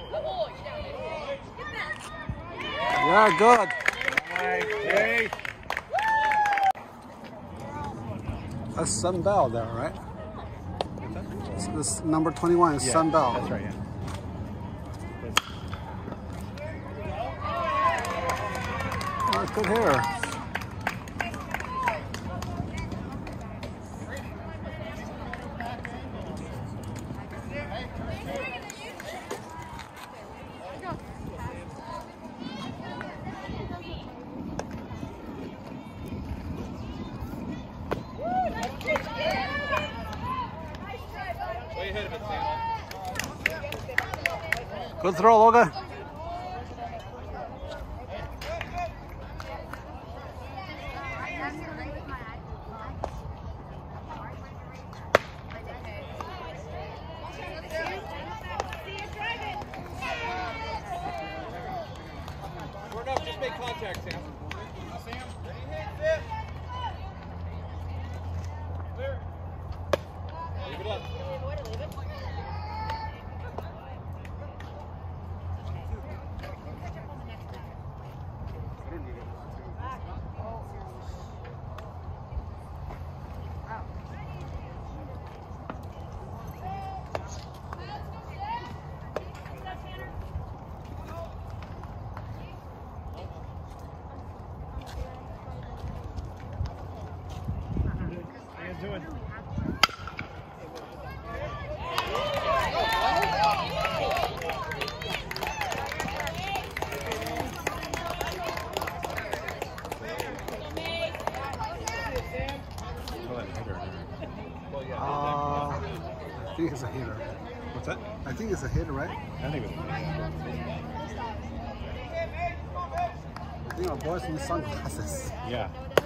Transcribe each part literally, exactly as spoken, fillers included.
Yeah, good. Nice. That's Sun Bell there, right? This, this number twenty-one is Yeah, Sun Bell. that's right, yeah. Oh, good hair. Good throw, Logan. Work up, just make contact, Sam. Sam, ready, hit, sit. Clear. Leave it up. Doing? Uh, I think it's a hitter. What's that? I think it's a hitter, right? I think it was. I think our boys need sunglasses. Yeah.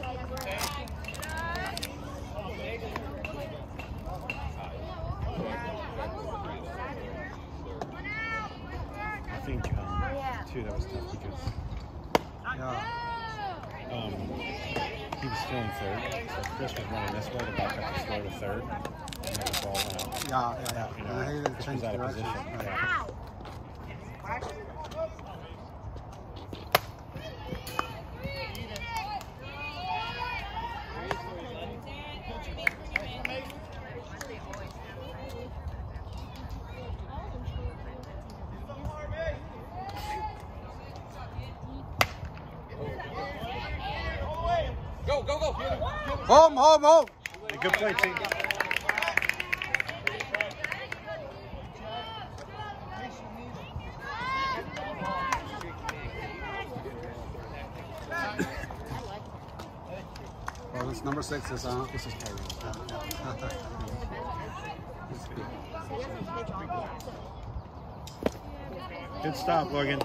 I think, um, too, that was tough because Yeah. um, he was still in third, so Chris was running this way to back up the score to third, and then the ball went out. Yeah, yeah, yeah. You And I know, hated Chris change was out of direction. position. Right. Yeah. Go, go, go. Home, home, home. Hey, good play, team. Well, this number six is uh This is Tyrone. Good stop, Logan.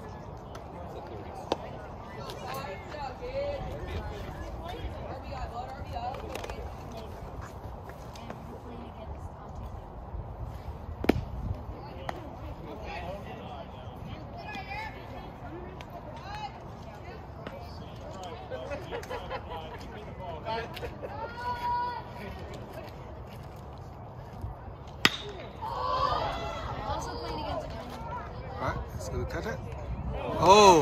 Right, it's gonna catch it. Oh.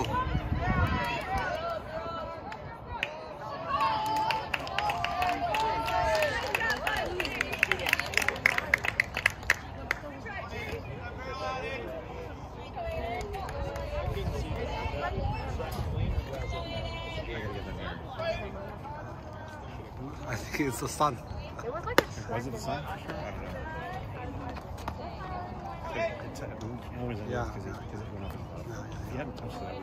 I think it's the sun. It was like a Was it the sun? For sure? I don't know. It, it's, uh, what was it? Yeah. Because it, because it went up and up. Yeah, yeah, If you hadn't touched that,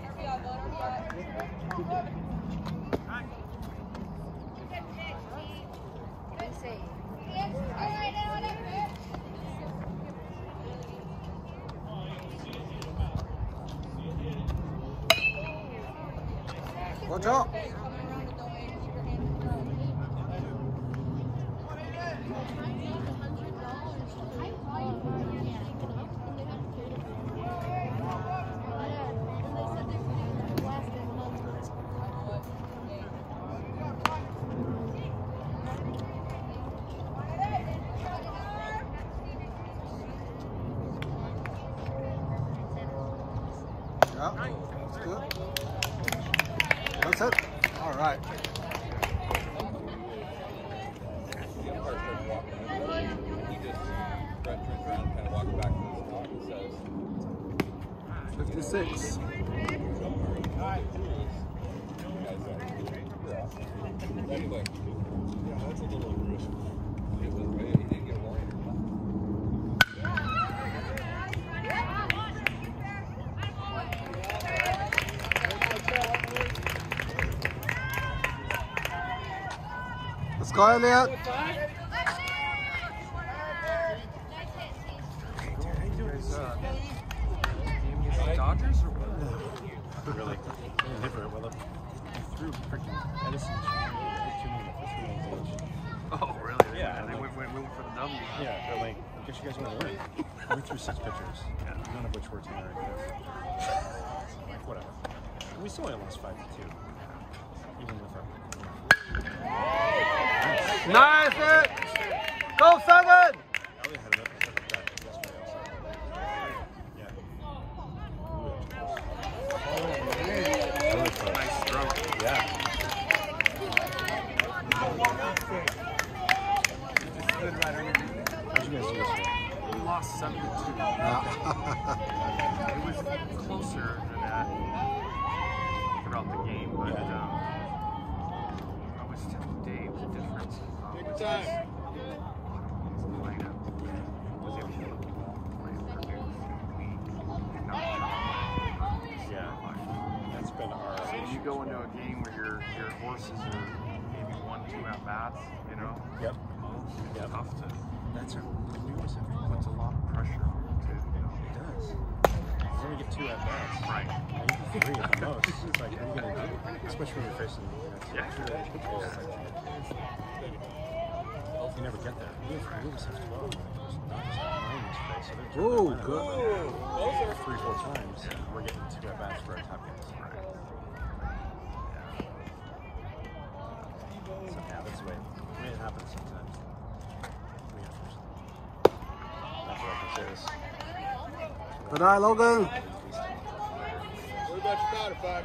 Watch out. Yeah, that's good. That's it. All right. The umpire starts walking over. He just, Brett turns around and kind of walks back to his top and says, fifty-six. anyway. Yeah, that's a little risk. It was, he didn't get a warning or nothing. Let's go, Elliot. Dodgers or what? Really? Never. Well, they threw freaking Edison too many officials. Oh, really? Yeah, And they like- went, went, went for the W. Yeah, they're like, I guess you guys want to win. We threw six pitchers, none of which were Tanner and Chris. Like, whatever. We still only lost five to two, even with our. Nice hit. Go, seven. Elliot had another step like that yesterday also. Yeah. Nice stroke. Yeah. How'd you guys do yesterday? We lost seven to two. It was closer than that throughout the game, but um, I was telling Dave the difference. Um, Take your was time. his lineup was able to play weak and not Yeah. That's been our. So you go into a game where your your horses are maybe one, two at bats, you know. Yep. It's Yep. tough to. That's our. We always have. Puts a lot of pressure on you too, you know. It does. You only get two at bats. Right. Maybe three at the most. It's like, what are you gonna do? Especially when you're facing, you know, two Yeah. two pitchers. It's like, you never get that. We have, we always have twelve. There's not just nine in this place, so they're Ooh, turning good. around three, four times. We're getting two at bats for our top guys. Right. So yeah, that's the way. I mean, it happens sometimes. We have to. That's what I can say. This. Good eye, Logan. What about your daughter, Fox?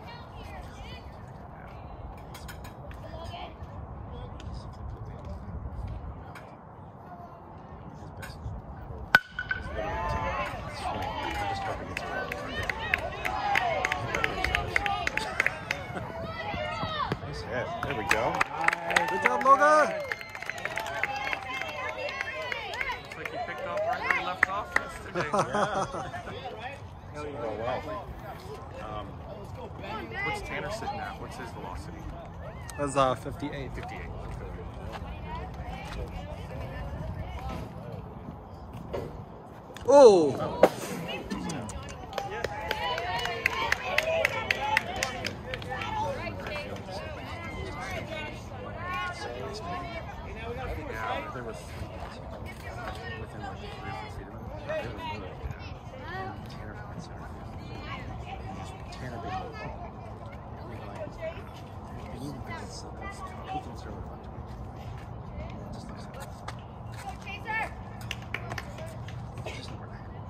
There we go. Good job, Logan. Looks like you picked off right where you left off yesterday. Oh, wow. Um, What's Tanner sitting at? What's his velocity? That's uh, fifty-eight. fifty-eight. Oh. Yeah, there was three hits within like three or four feet of him. They were moving. And Tanner from center field. And just Tanner being the ball. And we were like, and even if it's that's tough, he can throw it about twenty. It just looks like it's just nowhere to hang.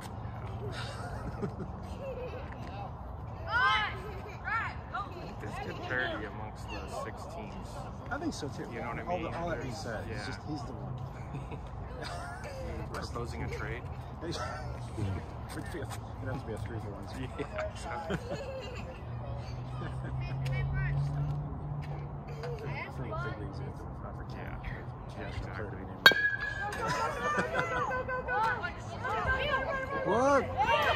there's good parity amongst the six teams. I think so too. You know what I all mean? The, all that being There's- said, it's yeah. just he's the one. Proposing a trade? It'd be a- it'd have to be a three for one. Yeah, exactly. For the big leagues, if not for Yeah. Canada. Yeah, Prefer to exactly. be named. What?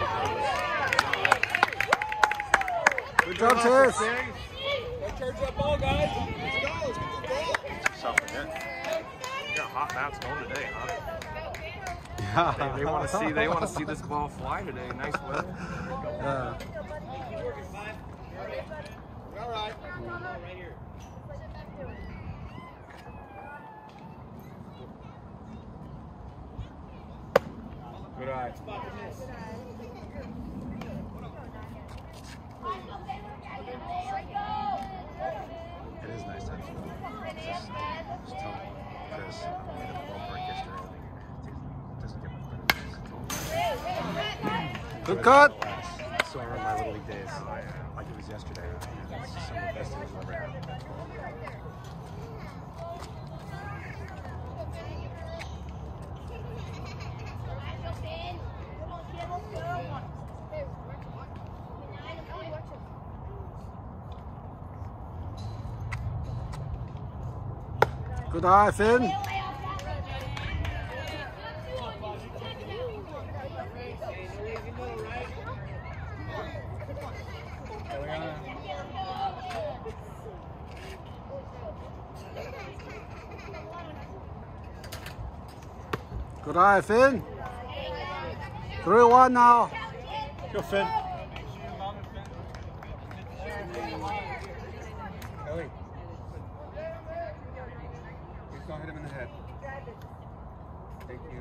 Good job, Chase. Let's charge that ball, guys. Let's go. Let's get the ball. Yourself again. You got hot bats going today, huh? Yeah. They, they want to see. They want to see this ball fly today. Nice weather. Yeah. All right. Good eye. It is nice to have fun. Just, just tell Chris, I'm going to the ballpark yesterday. It doesn't get much better than this. Good cut. So I run my little league days, like it was yesterday. It's some of the best days I've ever had. Good eye, Finn. Good eye, Finn. three one now. Go, Finn. Ellie. Please don't hit him in the head. Thank you.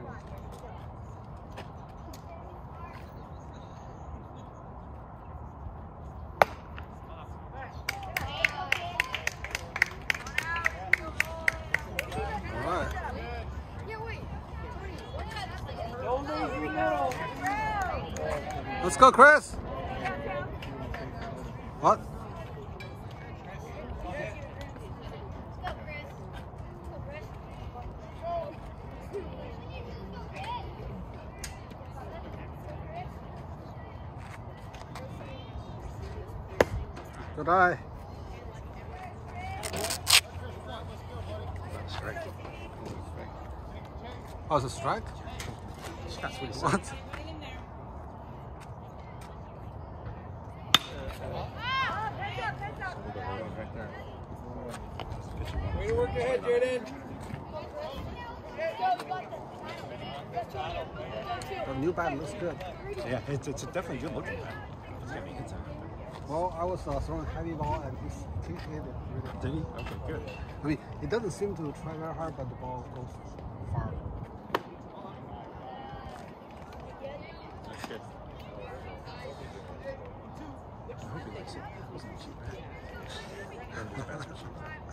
Let's go, Chris. What? Good eye. Strike. Oh, it's a strike? That's what he said. What? Way to work ahead, Jaden. The new bat looks good. Yeah, it's, it's a definitely good looking bat. It's got me hits on it. Well, I was uh, throwing heavy ball and he's, he hit it really Did he? Okay, good. I mean, it doesn't seem to try very hard, but the ball goes far. That's good. I hope he likes it. It wasn't a cheap bat. None of these bats were cheap.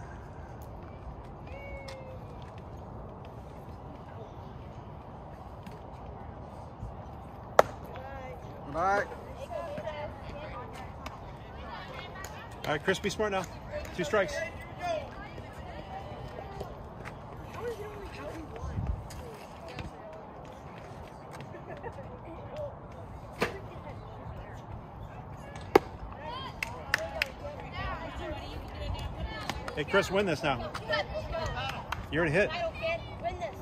All right. All right, Chris, be smart now. Two strikes. Hey, Chris, win this now. You're in a hit. Win this.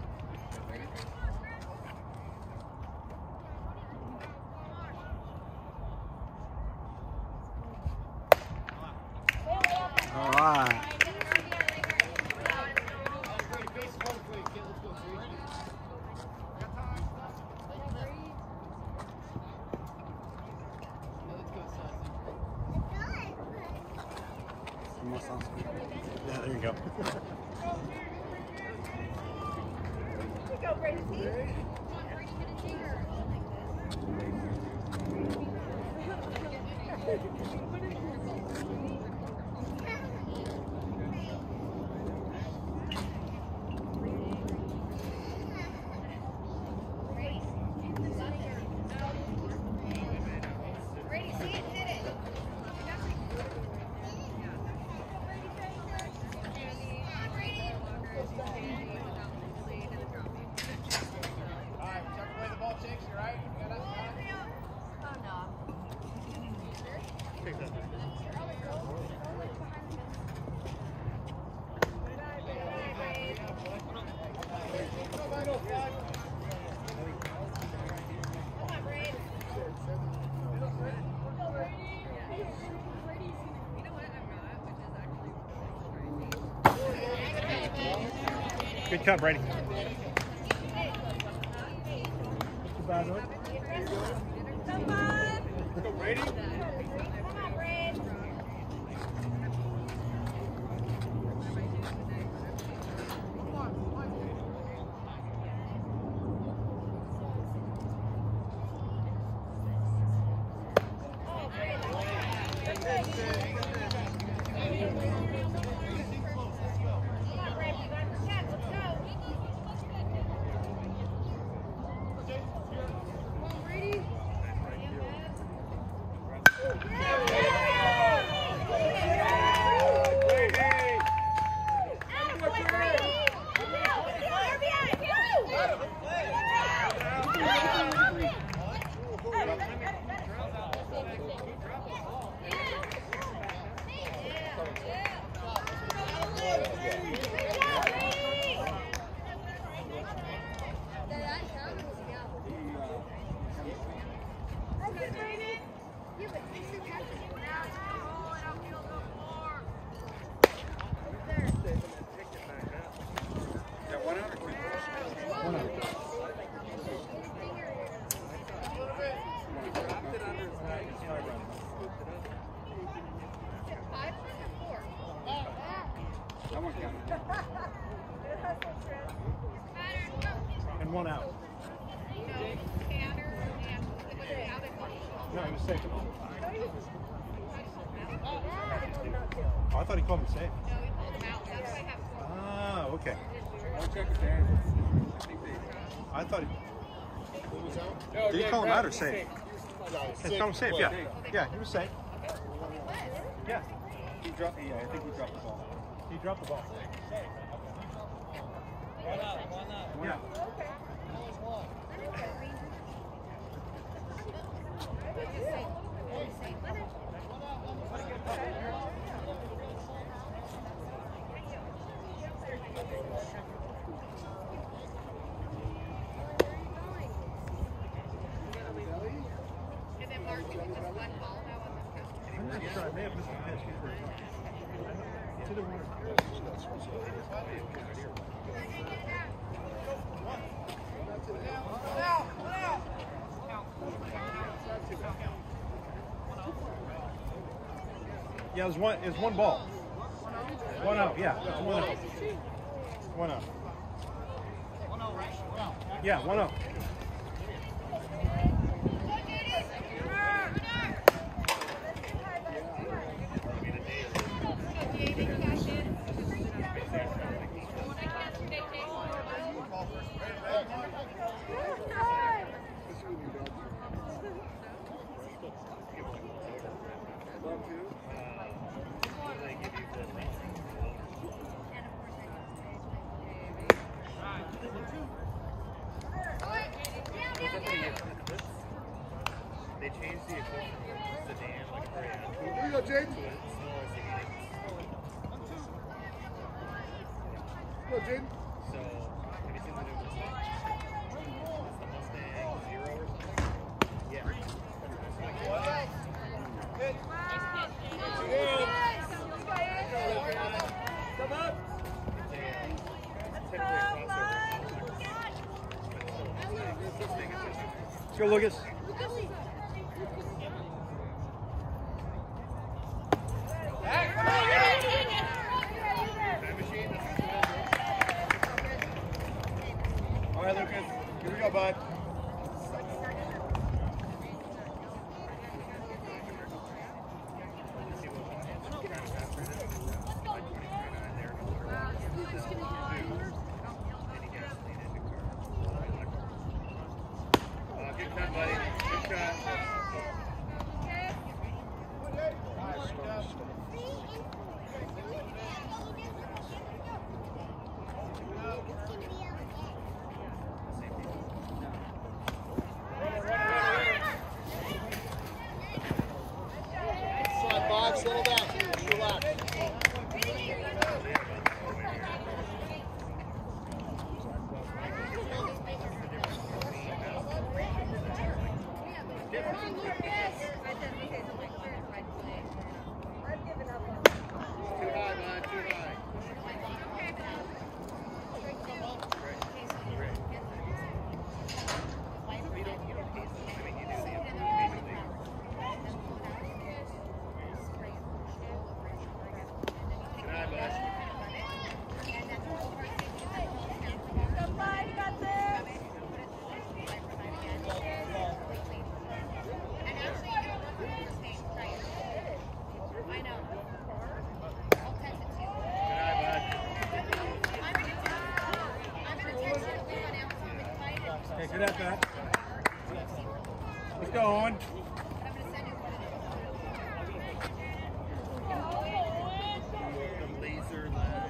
All right. Yeah, there you go. Go, Brady. Good cut, Brady. Come on. Go, Brady. Come on, Brady. And one out. No, he was safe. Oh, I thought he called him safe. Ah, okay. I'll check it there. I thought he... What was out? Did he call him out or safe? He called him safe, yeah. Yeah, he was safe. Yeah. He dropped, yeah, I think he dropped the ball. He dropped the ball. Yeah. I may have missed the pitch. To the winner. Yeah, there's one. It's one ball. One out. Yeah, it's one out. One out. Yeah, one out. They changed the equipment sedan like a brand. Here you go, Jake. Go, Jake. So, have you seen the new Mustang? It's the Mustang Zero or something? Yeah. Good. Come up. Let's go, Lucas. All right, Lucas. Here we go, bud. Good shot, buddy. Good shot. Slide five, settle down. Relax. Too high, bud. Too high. Okay, good at that. Let's go, Owen. The laser line.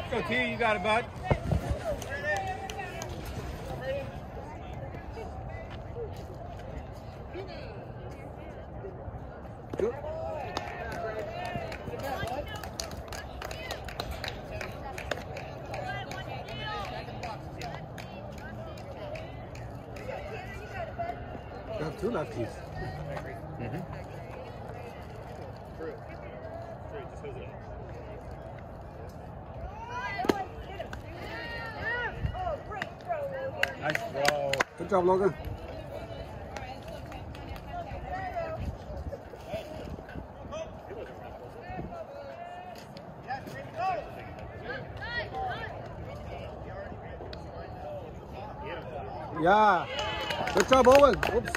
Go T, you got it, bud. Good. You have two lefties. Mm-hmm. Nice throw. Good job, Logan. Yeah. Good job, Owen. Oops.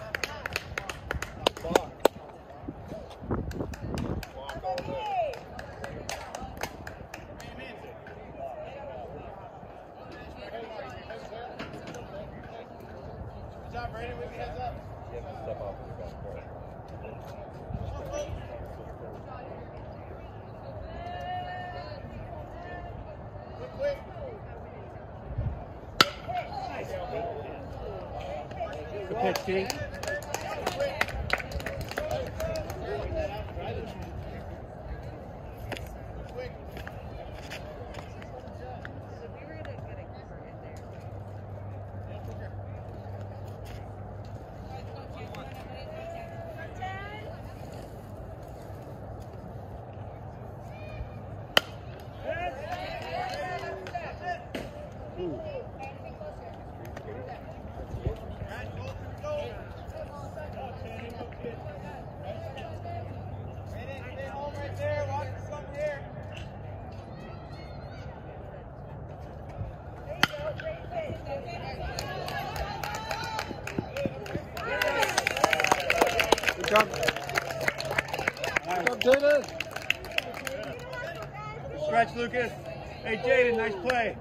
Good pitch, T. Good job. Good job, Jaden. Stretch, Lucas. Hey, Jaden, nice play.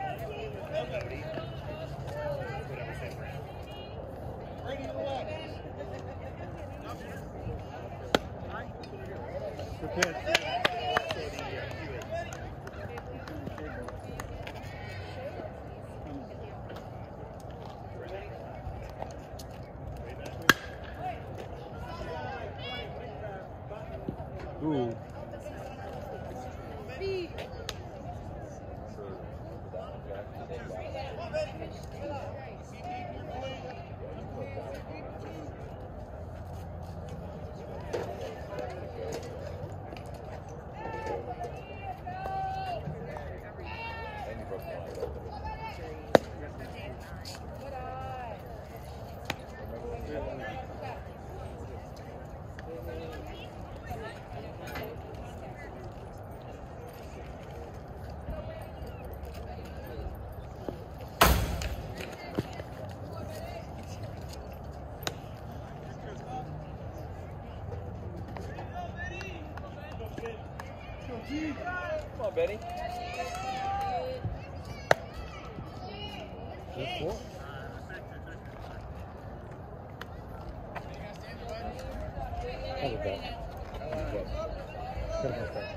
Good pitch. Ooh. Come on, Betty. Good four. Have a bet. Have a bet. Put him up there.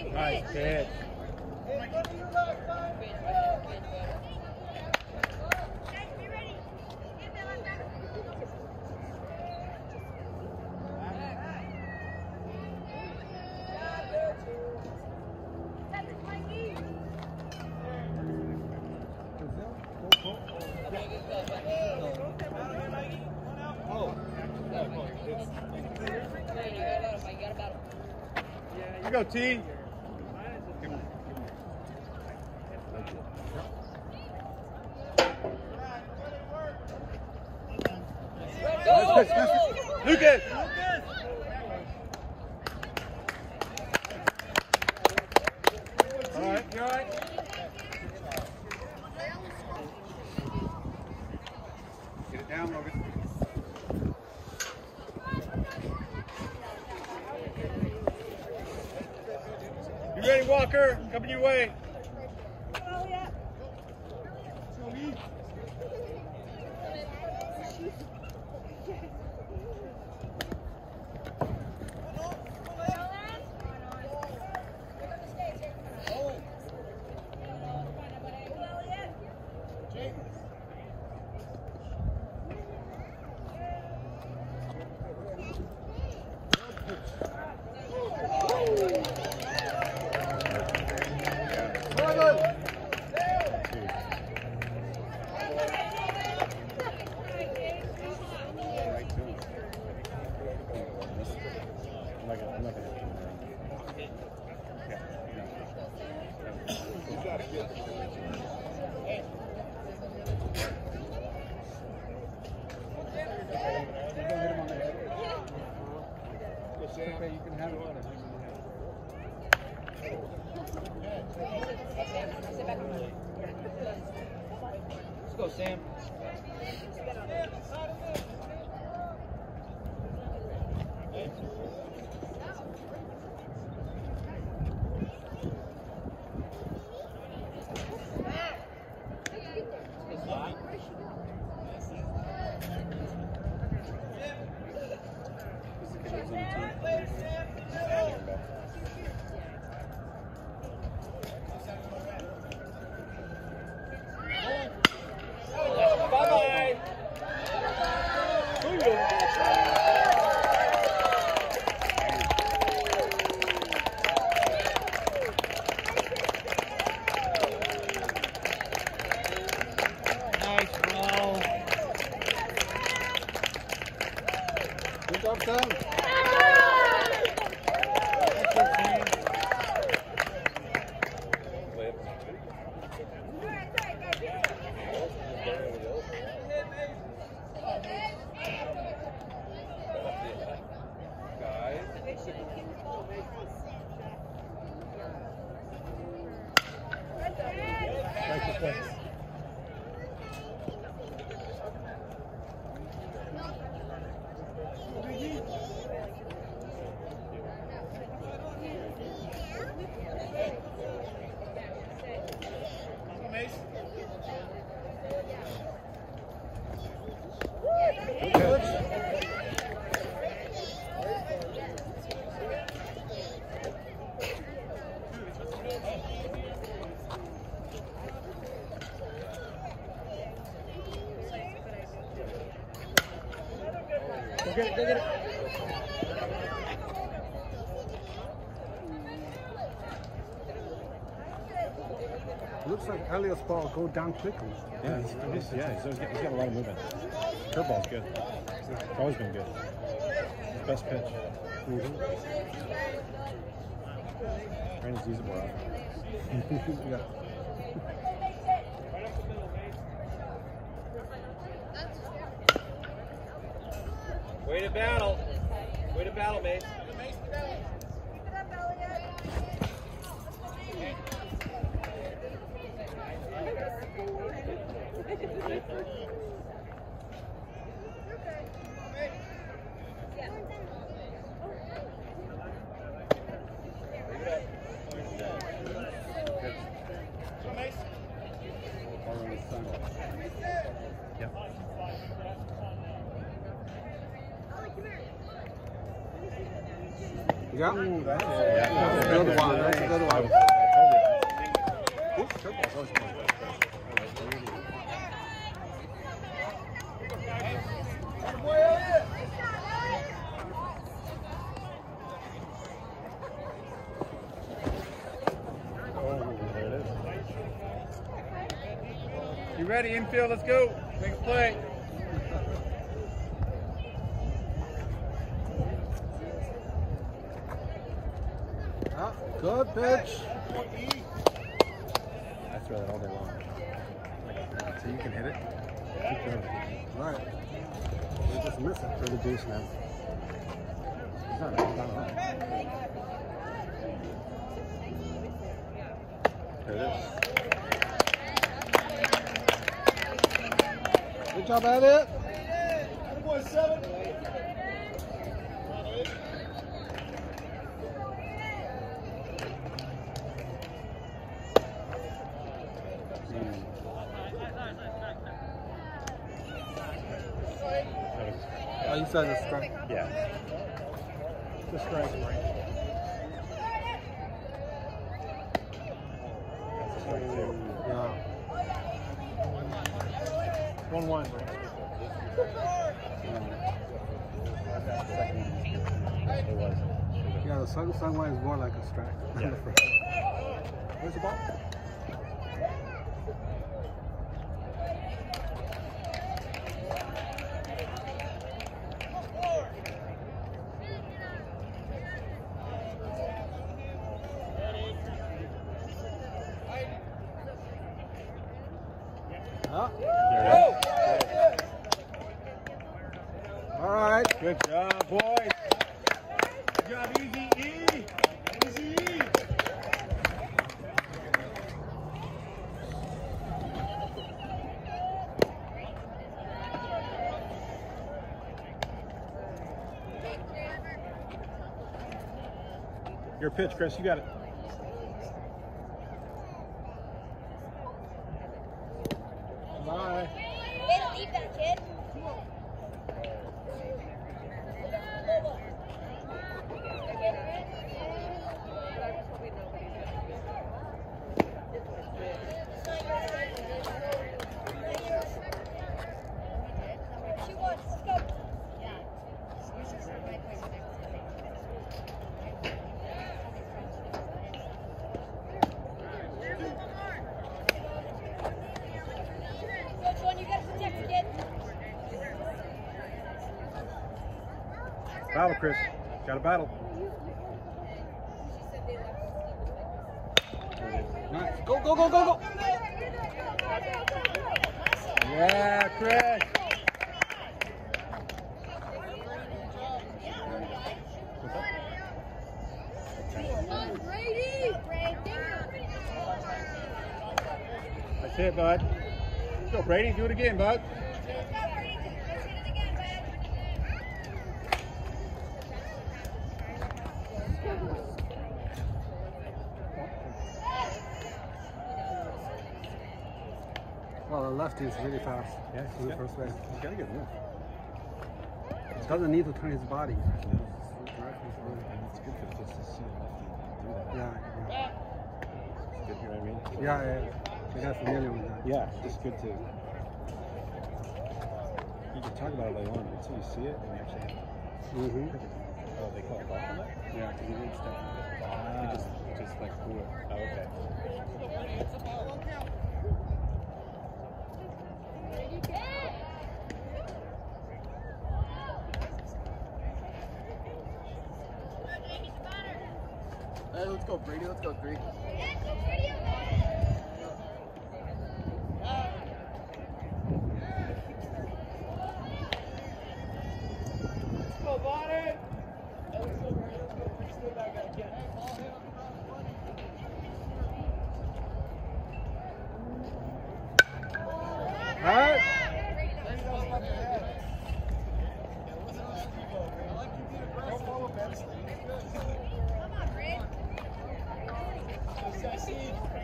Nice pitch. You go, T. Lucas! All right, you all right? Get it down, Logan. You ready, Walker? Coming your way. You can have it. Let's go, Sam. Good job, Sam. Go get it, go get it. Looks like Elliot's ball go down quickly. Yeah, he's, he's, yeah, he's, always got, he's got a lot of movement. Curveball's good. It's always been good. His best pitch. Mm-hmm. Trying to use it more often. Yeah. Way to battle. Way to battle, Mace. Keep it up, Elliot. Yep. Ollie, come here. Yeah. Ooh, that's it. That's a good one. That's a good I one. was- I told you. Oops, curveball's always fun. Oh, there it is. You ready, infield? Let's go. Make a play. Ah, good pitch. I throw that all day long. Like, so you can hit it. Keep throwing it. Right. We just miss it. Throw the juice, man. He's not, he's not on. There it is. Good job at it. Oh, you said it's strike. Yeah. The strike, right? That's a strike too. Yeah. One one. It was. Yeah, the second second one is more like a strike. Yeah. Where's the ball? Ah. All right. Good job, boys. Good job, Easy E. Easy E. Your pitch, Chris. You got it. Bye. Way to leave that, kid. She wants. Let's go. Which one you gotta protect, kid? Battle, Chris. Got a battle. Nice. Go, go, go, go, go. Yeah, Chris. Brady! Brady! That's it, bud. Let's go, Brady. Do it again, bud. Well, the lefty is really fast. Yeah, to he's the got, first base. he's got a good move. He doesn't need to turn his body. No. And it's good for just to see a lefty do that. Yeah, yeah, It's good, you know what I mean? yeah, yeah. They got familiar with that. Yeah, it's just good to. You can talk about it all day long, but until you see it and you actually have Mm-hmm. oh, they call it golf on that? Yeah, because you didn't step on it. You just, just like blew it. Oh, okay. Hey, let's go, Brady. Let's go, three. Go, Bonnie! All right. Come on, Brady.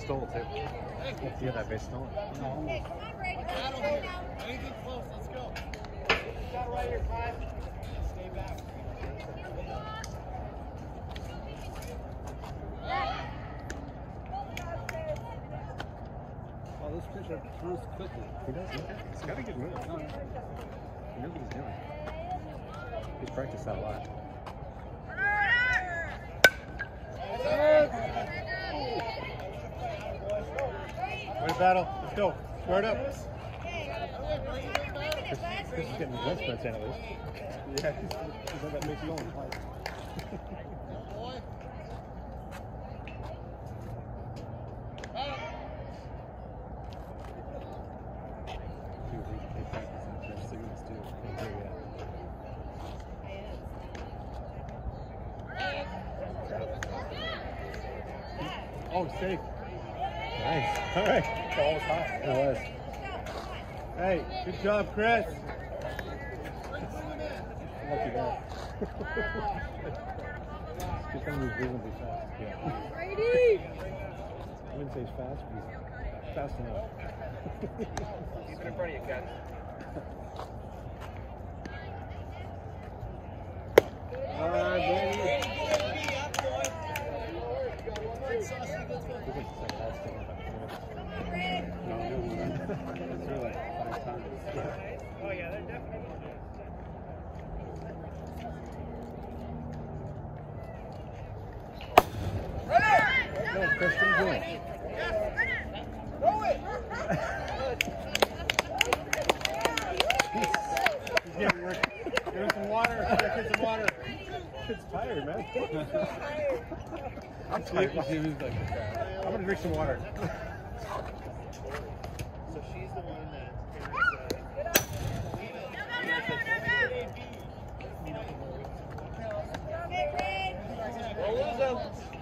stole too. You got that base stolen. Okay, come on, Brady. Anything close, let's go. Got right here, five. Stay back. Oh, this pitcher turns quickly. He does. He's got a good move. He knows what he's doing. He's practiced that a lot. Way battle. Let's go. Square it up. Chris is getting his sprints in at least. Yeah, he's got that base going. Oh, safe. Nice. All right. Ball was high. It was. Hey, good job, Chris. Lucky guy. Just gonna move reasonably fast. Yeah. Brady! I wouldn't say he's fast, but he's fast enough. Keep it in front of you, guys. All right, Brady. It's like the second last thing about minutes. No, no, it's really like five times. Oh, yeah, they're definitely. No, Chris, what are you doing? Throw it! He's getting work. Give him some water. Give him some water. Kid's tired, man. I'm tired. I'm gonna drink some water. So she's the one that We'll lose them.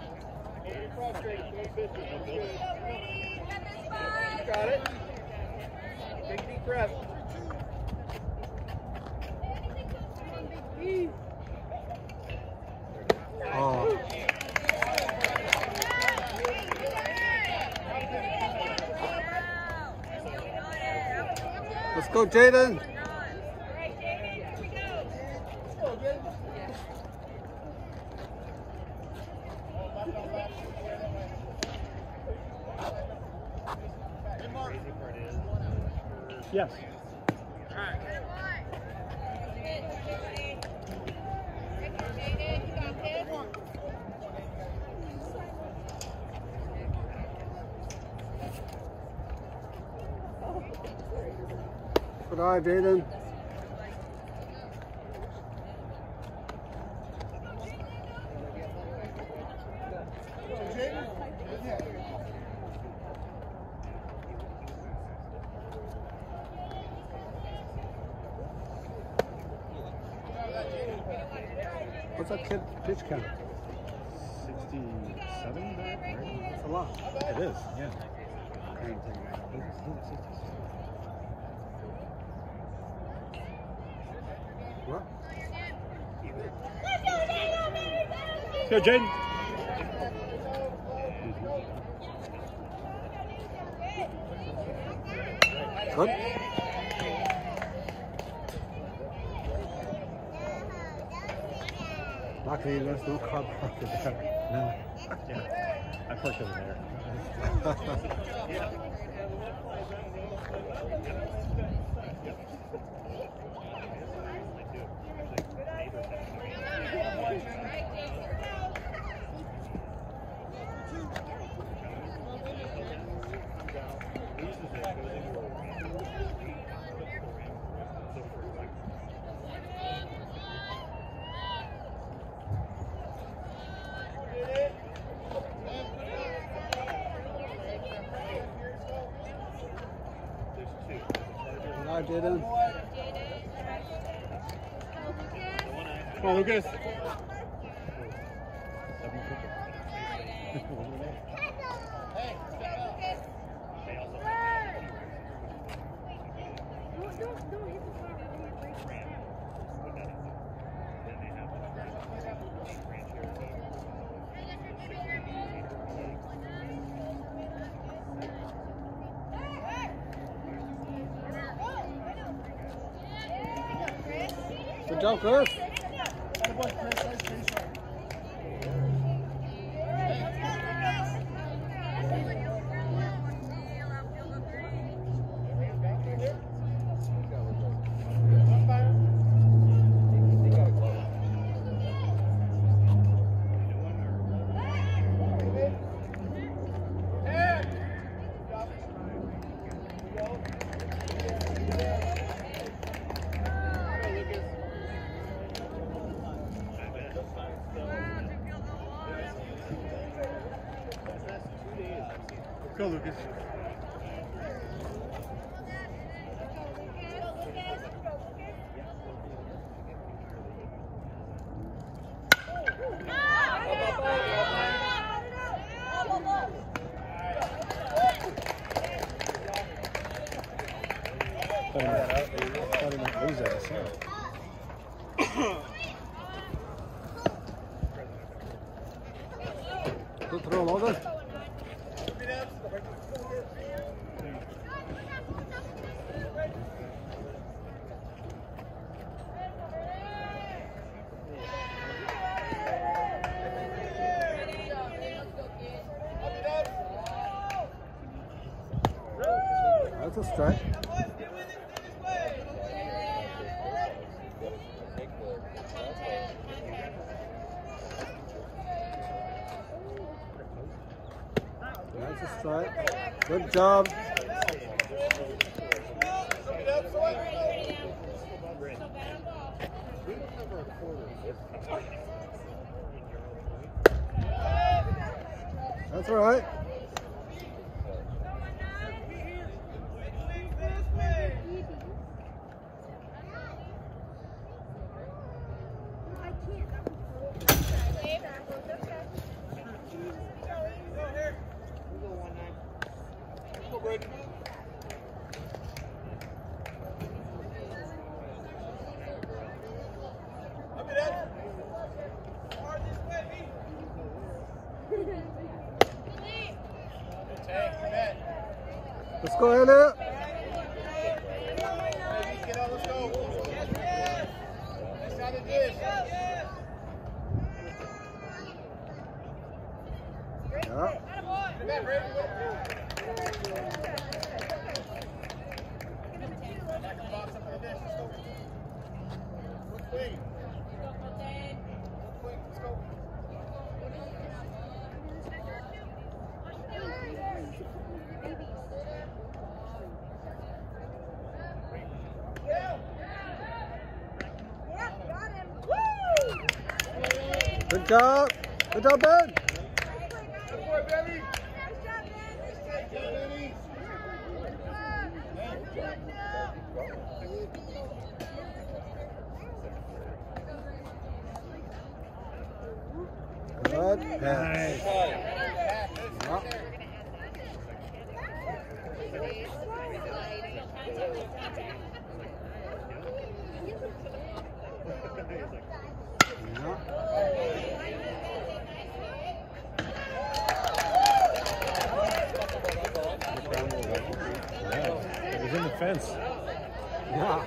Got it. Take a deep breath. Oh. Let's go, Jaden. Yes. Good eye, Jaden. What's that kid pitch count? sixty-seven, right? That's a lot. It is, yeah. What? Go, Jaden. Good. Luckily, there's no car parked there. No. Yeah. I parked over there. Hi, Jaden. Come on, Lucas. Good job, Chris. Go, Lucas. Probably not lose that, so. Good throw, Logan. That's a strike. That's a strike. Good job. That's all right. Let's go, Elliot. Let's go. That's how it is. Yeah. Good job. Good job, Ben. Good pass. Yeah. It was in the fence. Yeah.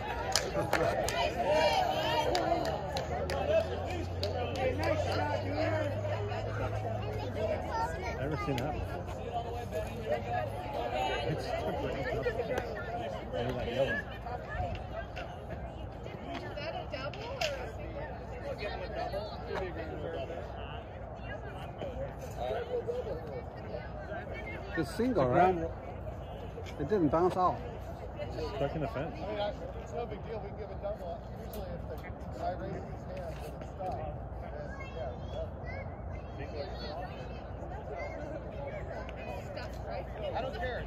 Never seen that before. It's like yellow. Good single, right? It didn't bounce out. Stuck in the fence. I mean, I, it's no big deal. We can give a double. Usually, if the guy raises his hand and it's stopped, then yeah. I don't care.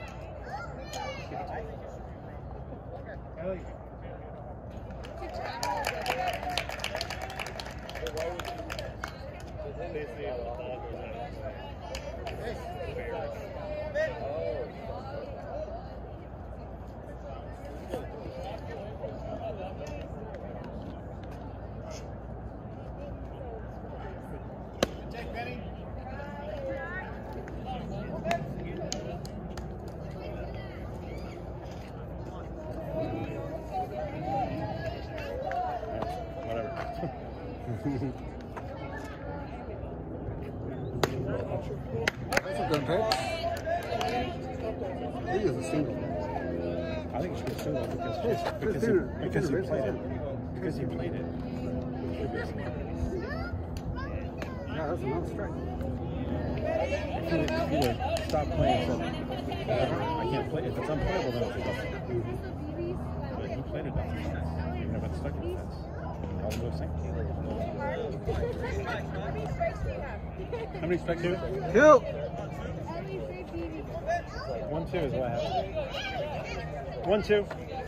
Take Benny. That's a good pick. He is a single. I think it should be single because It's- because it's he, dinner. because he It's played dinner. it because he played it. It should be single. Yeah, that's another strike. If he would, if he would stop playing, so I can't play. If it's unplayable, then it's double. But he played it double. Even if it's stuck in the fence, I'll do the same. How many strikes do you have? Two. One, two is what I have. One, two.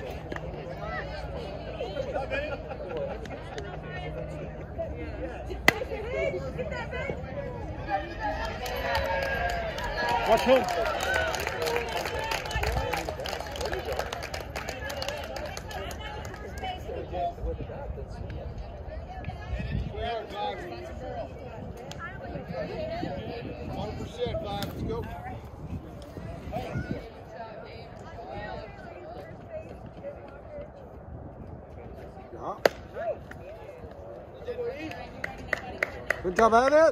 Watch home. one percent, five. Let's go. Yeah. Good job at it.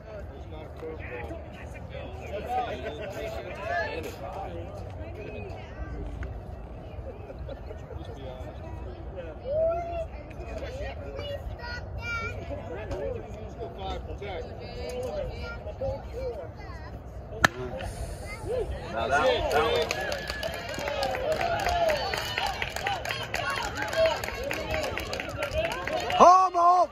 Now that, that was Homo!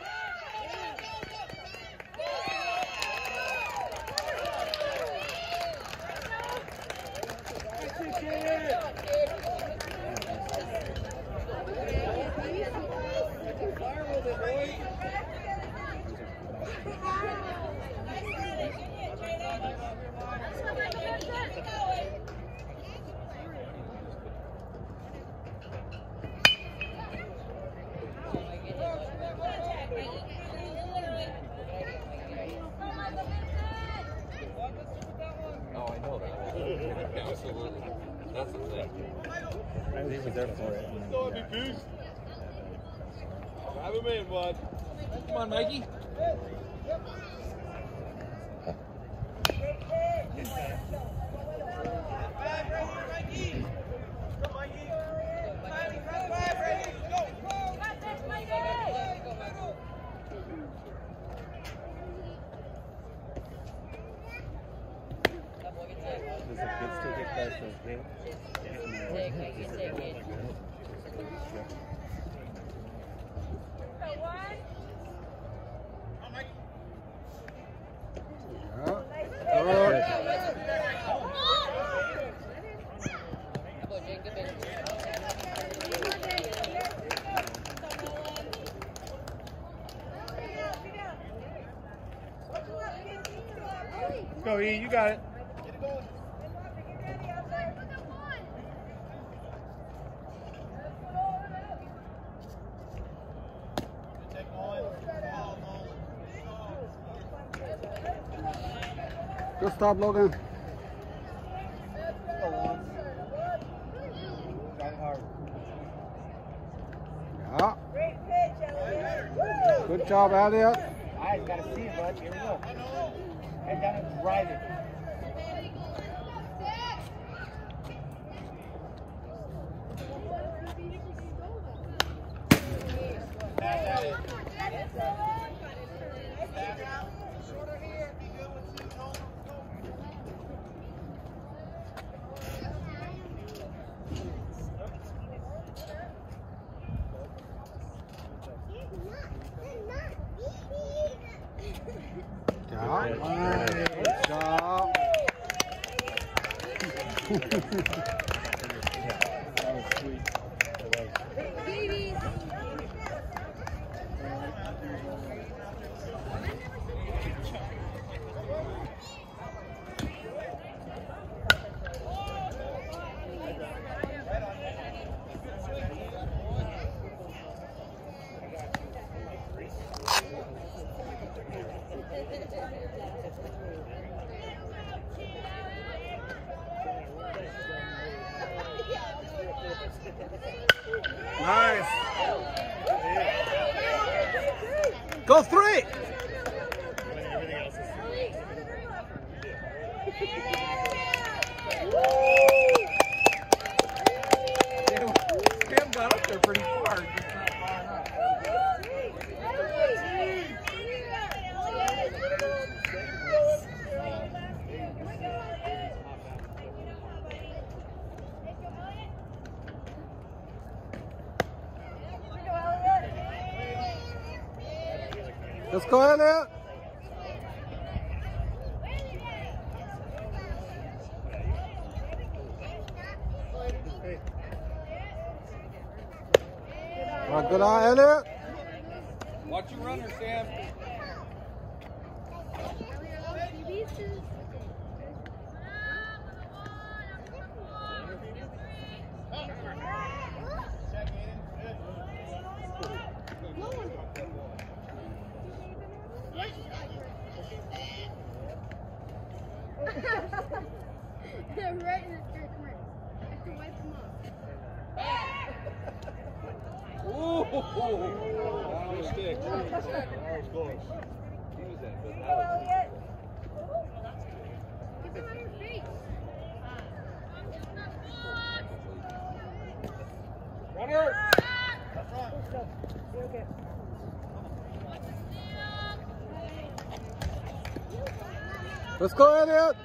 Oh, I know that. Absolutely. That's the thing. I was even there for it. Go on, big goose. Grab him in, bud. Come on, Mikey. Does the kid still get past those games? Yeah. Good. Let's go, E. You got it. Good stop, Logan. Yeah. Good job, Elliot. All right, gotta see it, bud. Here we go. Head down and drive it. Yeah. Good job. That was sweet. It was. Nice. Go three. Let's go, Elliot. All right, good eye, Elliot. Watch your runner, Sam. They're right in the third corner. I have to wipe them off. Ooh, that was stick. That was close. Use that, but that was Get them on your face. Runner! Let's go, Elliot.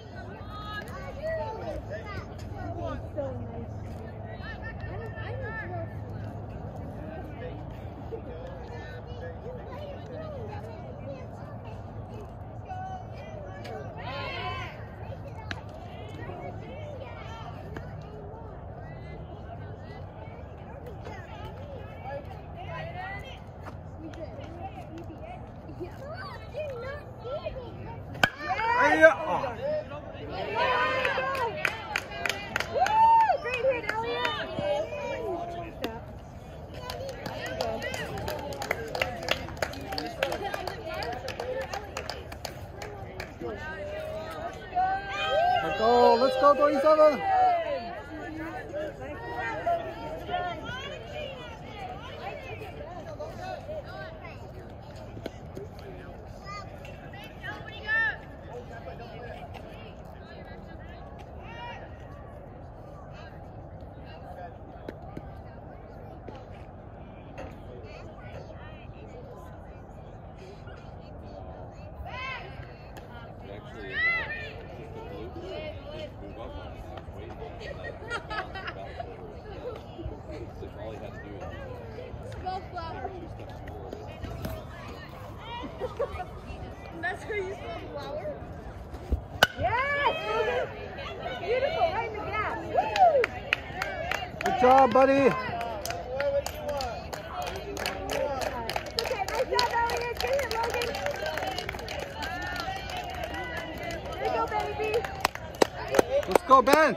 Let's go, let's go, twenty-seven. That's where you spell flower? Yes! Beautiful, right in the gap. Woo! Good job, buddy. Okay, nice job, Elliot. Get it, Logan. There you go, baby. Let's go, Ben.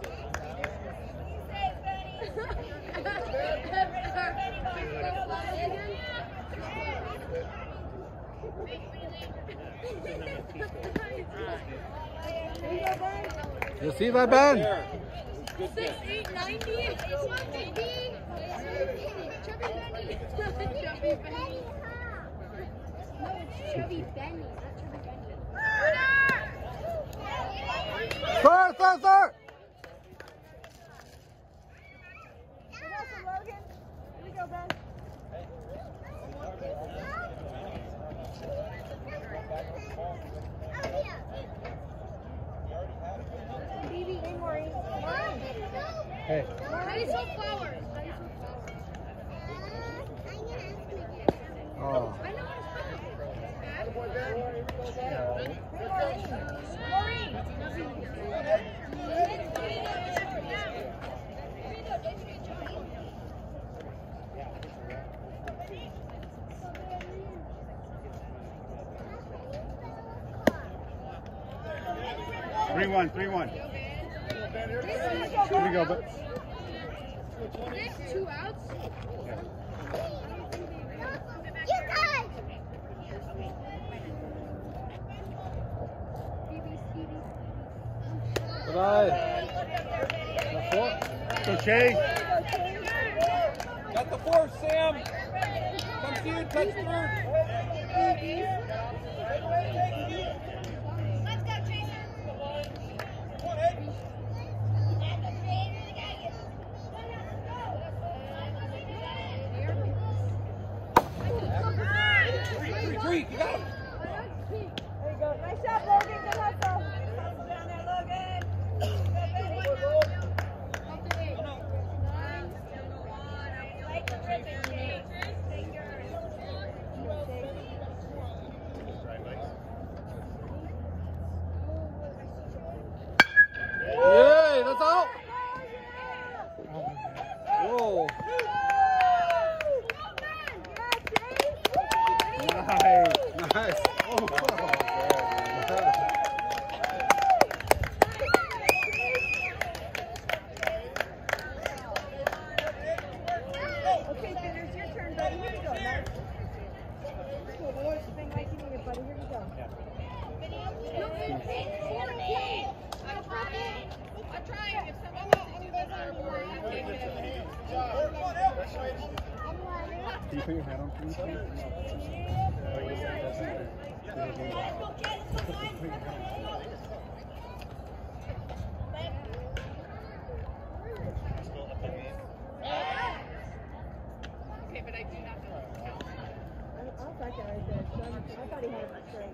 You see that, Ben? Six, eight, ninety. Chubby Benny. Chubby Benny. No, it's Chubby Benny, not Chubby Benny. Sir, sir, sir. Logan. Here we go, Ben. Baby, hey, Maureen. Maureen. Hey. How do you spell flowers? Oh. I know how to spell it. Three one, three one. Here we go, but. Two outs. Good eye. Four. Go, Shay. got the fourth, Sam. Come to you, touch third. Let's go, Jason. Three, three, three. You got him. There you go. Nice job, Logan. Good hustle. Hustle down there, Logan. Good, baby. Like the ribbon, Jake. Take yours. Nice. Oh, wow. Okay, Finn, your turn, buddy. Here we go, Mark. Cool, boys. Bang like you need it, buddy. Here we go. I'm trying. If someone wants to do this, I'll take it. Can you put your hat on, please? Okay, but I do not know the count. I'll back it right there. I thought he had it straight.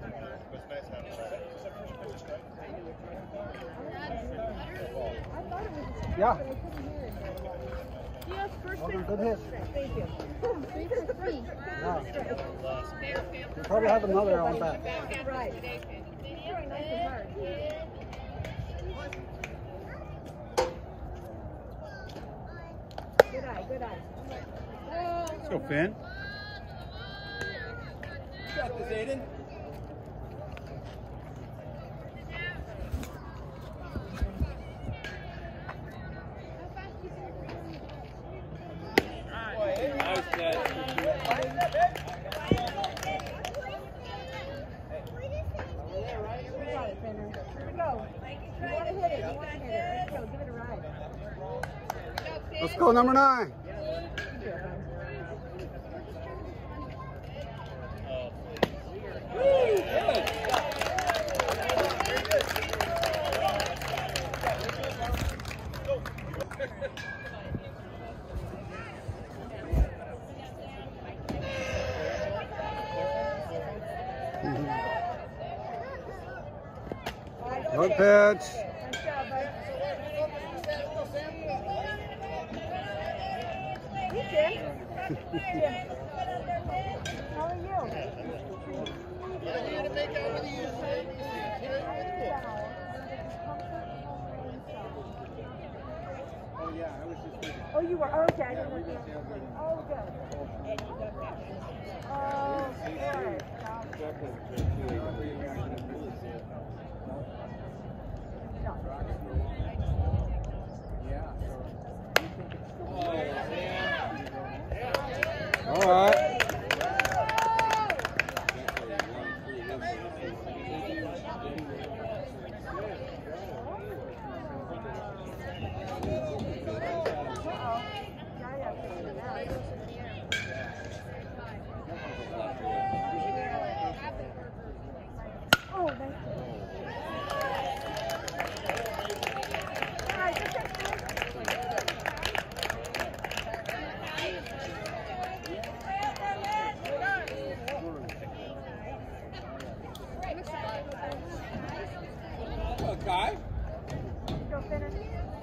I thought it was a straight, Yeah. but I couldn't hear it very well. Yes, first Well, base. good hit. Thank you. Three for three. Yeah. Fair, fair. You probably have another on back. Right. Today, Finn. Very nice and hard. Good eye, good eye. Let's go, Finn. Got this, Aiden. Nice catch. You got it, Fenner. Here we go. You want to hit it. You want to hit it. Let's go. Give it a ride. Let's go, number nine. Good pitch. Nice job, bud. Hey, Tim. Tim. How are you? You to make out with you. Oh, yeah, I was just thinking. Oh, you were. Oh, okay. I didn't know. Oh, good. Oh, good. All right. Oh, nice. All right, just take this. Okay. Go finish.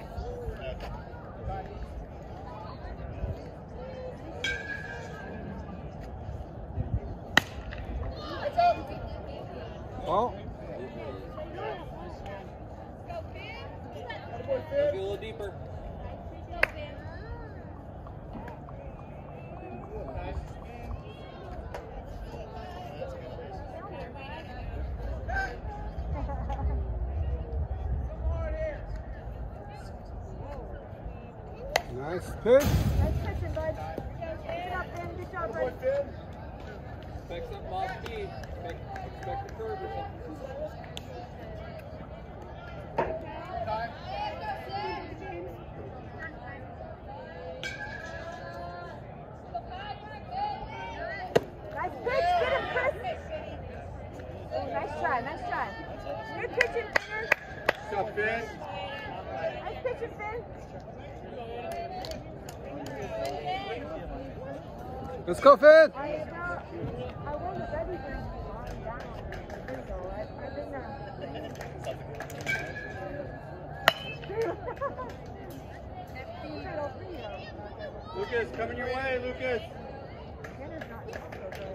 Well, Maybe a little deeper. nice pitch. Nice pitching, bud. Pick it up, Ben. Good job, bud. Expect something off key. Expect, expect a curve or something. Nice pitch. Get him, Chris. Oh, nice try. Nice try. Good pitching, Finn. What's up, Finn? Nice pitching, Finn. Let's go, Finn. I, uh, I won the Betty Green on down. There you go. I, I've been there. Lucas, coming your way, Lucas. Tanner's not so good.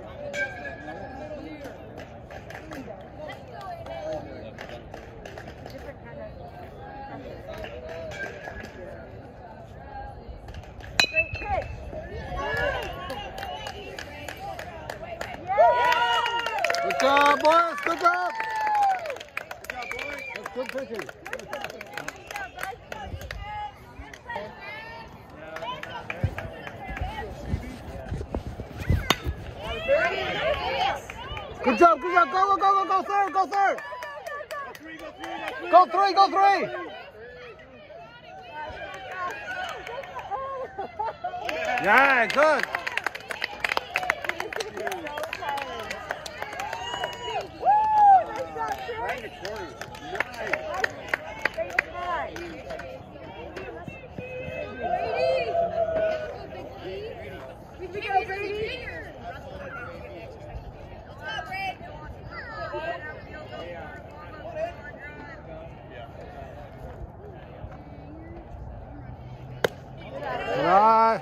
Different kind of. Great pitch. Yeah! Good job, boys. Good job. That's good pitching. Good job, good job. Go, go, go, go, go third, go third. Go three, go three. Yeah, good. Right in the corner. Right.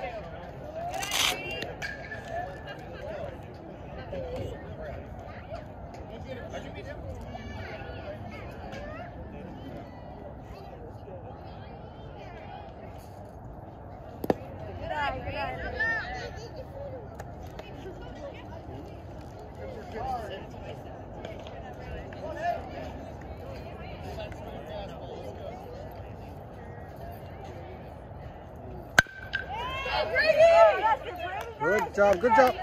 Good job, good job.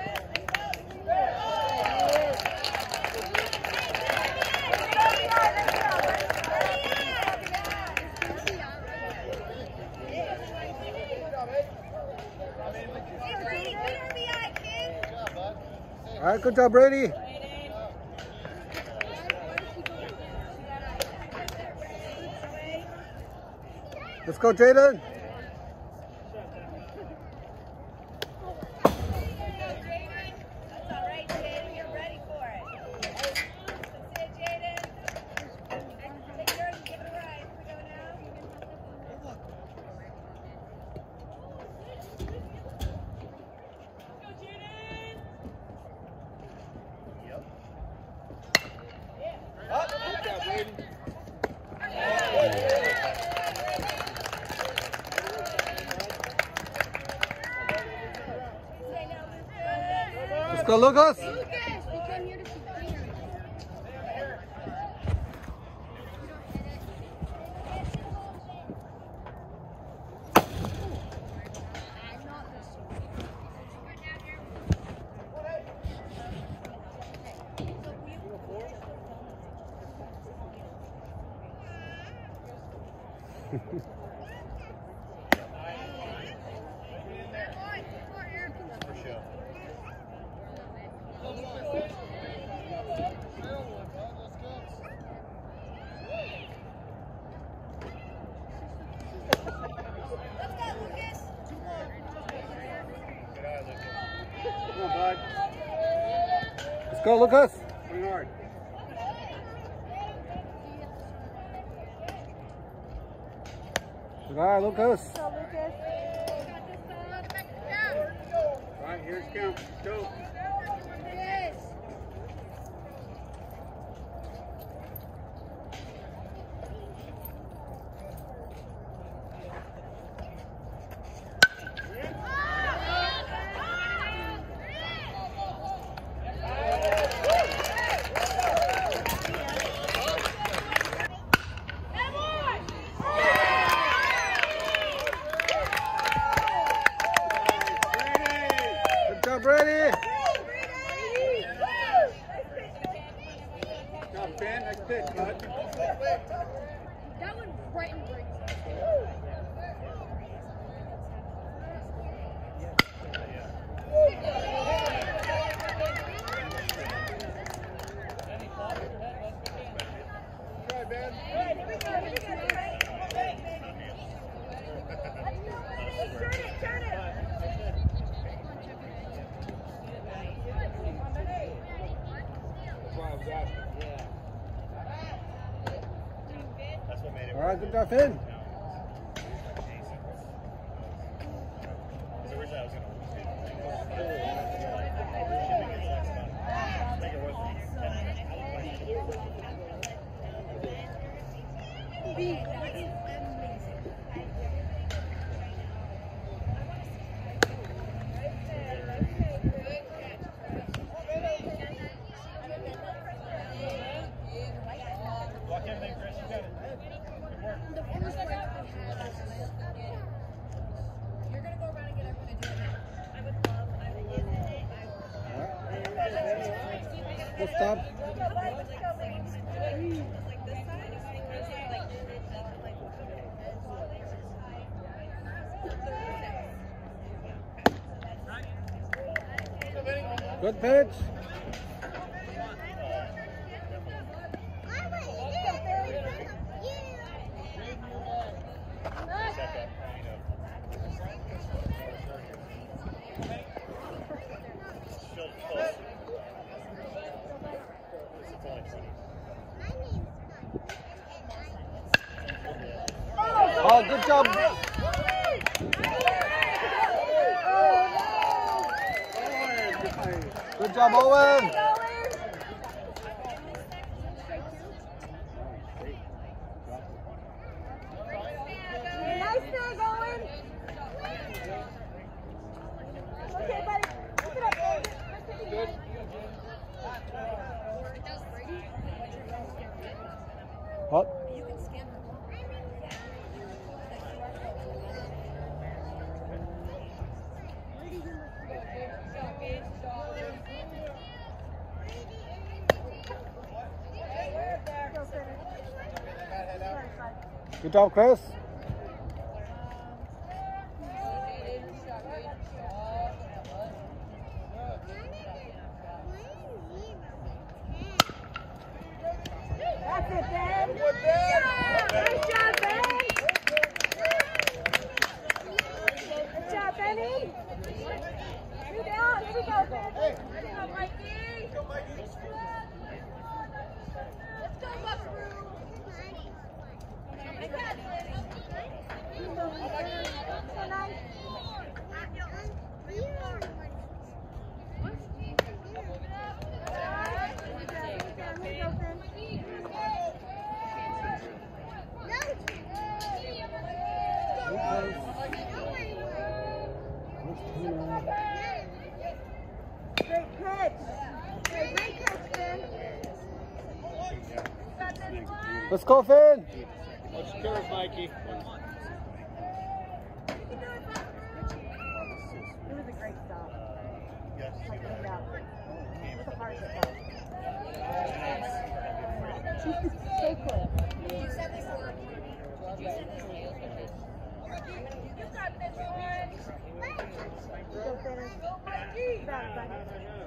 All right, good job, Brady. Let's go, Jaden. Let's go, Lucas. Let's go, Lucas. Swing hard. Good eye, Lucas. Right, here's count. Go. Brady. Now, Ben, next pitch, bud. That one Brighton brings. Try, Ben. Here we go, here we go. Turn it, turn it. All right, good job, Finn. Good stop. Good pitch. Oh, good job. Good job, Owen. Nice thing, Owen. Okay, buddy. Look it up, Owen. Good. What? Good job, Chris. That's it, Ben. Nice job, Ben. Good job, Benny. Three down. Here we go, Ben. Good job, Mikey. Let's go, Buckaroo. I got it. So nice. Great pitch. Great, great catch, Ben. Let's go, Finn. Let's curve, Mikey. It was a great stop. Yes. Like, no doubt. With a hard hit. So quick. Did you send this one? Did you send this to you? You got this one. Go finish. Got it, buddy.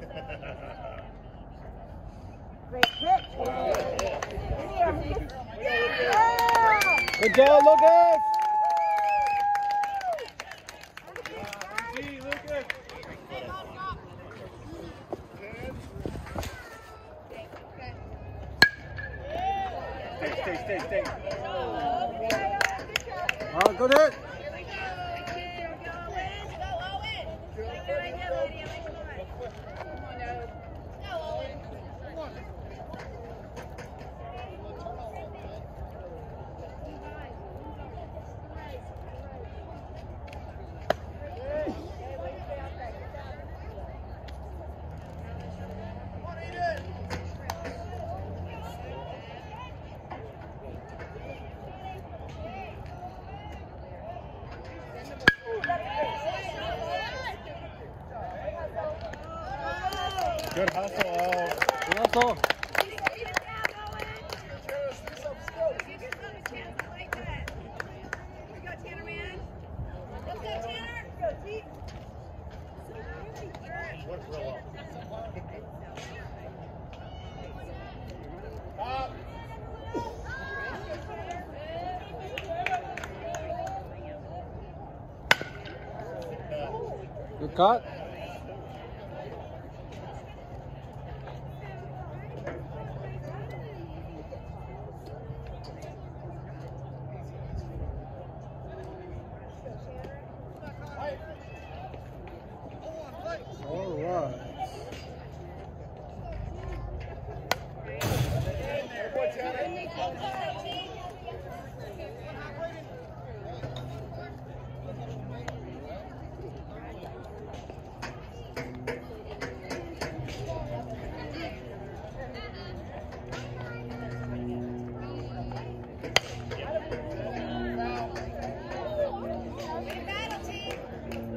Great pitch. Yeah. Good job, Lucas. See, Lucas. Stay, stay, stay, stay. Oh, good hit. Good hustle, Al. Good hustle. Good cut. All right.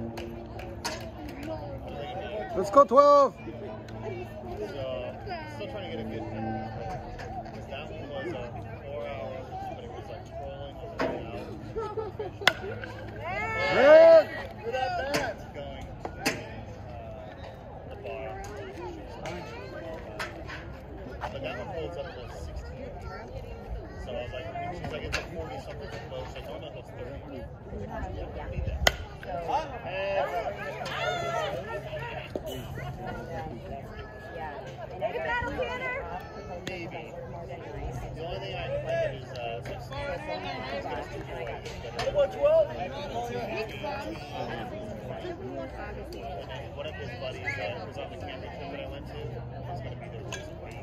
Let's go twelve. He's uh, such a Red! Good at bat. going to uh, the bar. But that one holds up to sixteen. So I was like, she's like, it's a forty something to close. She's like, oh no, it's thirty. Yeah, need that. Take a battle, Tanner! Maybe. The only thing I can think of is uh, since One twelve. one of his buddies uh, was on the camping trip that I went to. He's going to be there this week.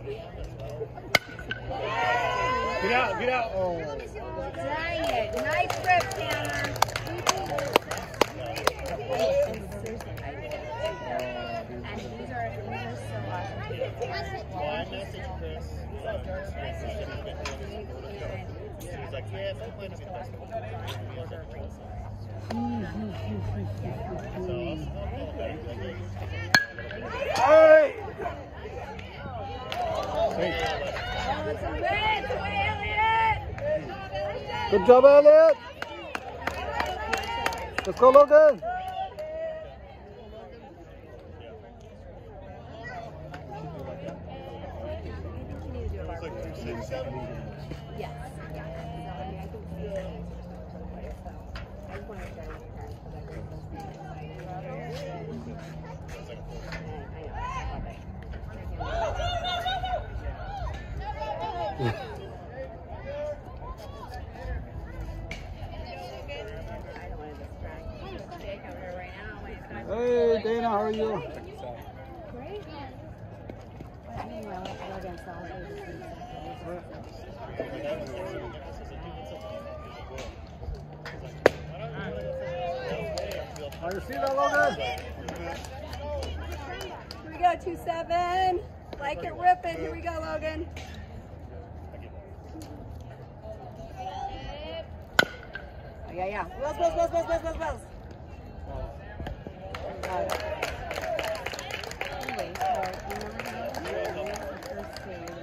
Get out, get out. Oh. Dang it. Nice grip, Tanner. And these are, these are so awesome. Well, I messaged Chris. Uh, Chris said he's been doing this for the show. He was like, yeah, I'm planning to be the best. So I'll call back. Hey! Good job, Elliot! Let's go, Logan! Yes. Hey, Dana, how are you? Great. I mean, well, Logan saw it. How you see that, Logan? Here we go, two seven. Like it ripping. Here we go, Logan. Oh, yeah, yeah. Wells, Wells, Wells, Wells, Wells, Wells, Wells. Uh, anyway, so you know how the first grade,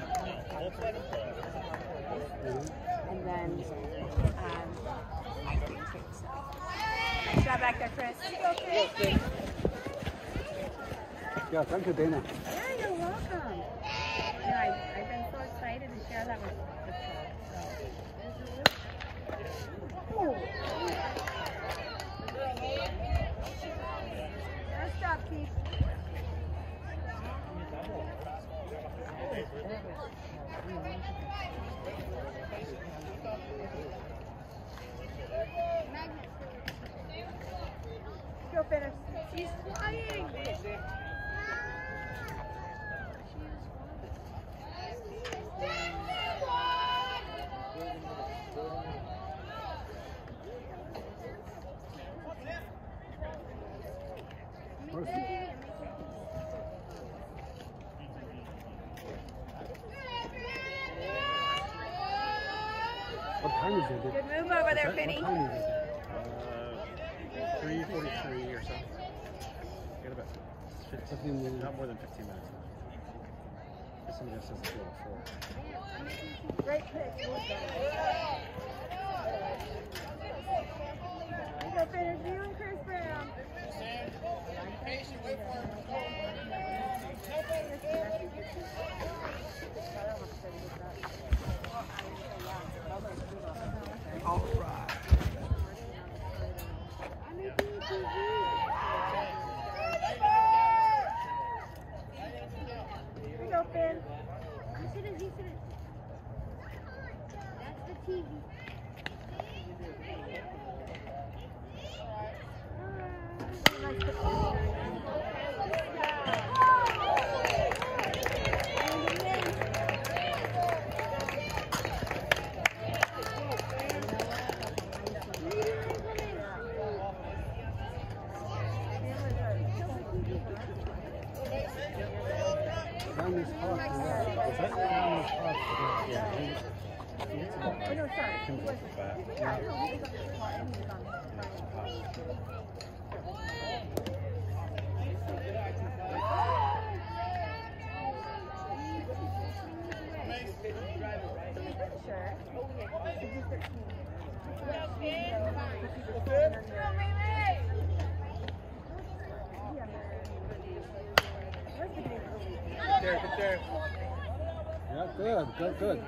and then um, I think too. So nice job back there, Chris. Yeah, thank you, Dana. Yeah, you're welcome. You know, I, I've been so excited to share that with the folks. So. Nice job, Keith. Go finish. She's flying. What time is it? Good move over there, Finny. What time is it? Uh, three forty-three or so. Got about fifteen minutes, not more than fifteen minutes. Guess somebody else says it's a four. Great pitch. Go finish you and Chris Brown. All right. Here we go, Finn. That's the T V. Down this park. Is that down this park? Yeah. Oh, no, sorry. He wasn't. Yeah, no, he was on the spot and he was on the Sure. Did you thirteen? There, good there. Yeah, good, good, good.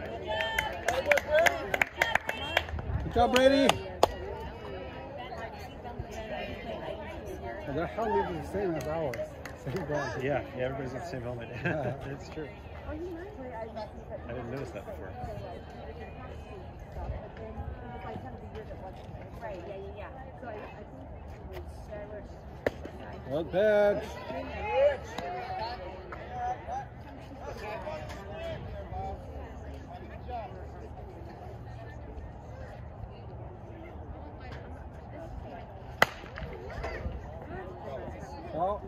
Good job, Brady. Well, their helmet is the same as ours. Same brand. Yeah, yeah, everybody's got the same helmet. Yeah. It's true. I didn't notice that before. Right, yeah, yeah, yeah. So I, I think it was Good bad. Oh.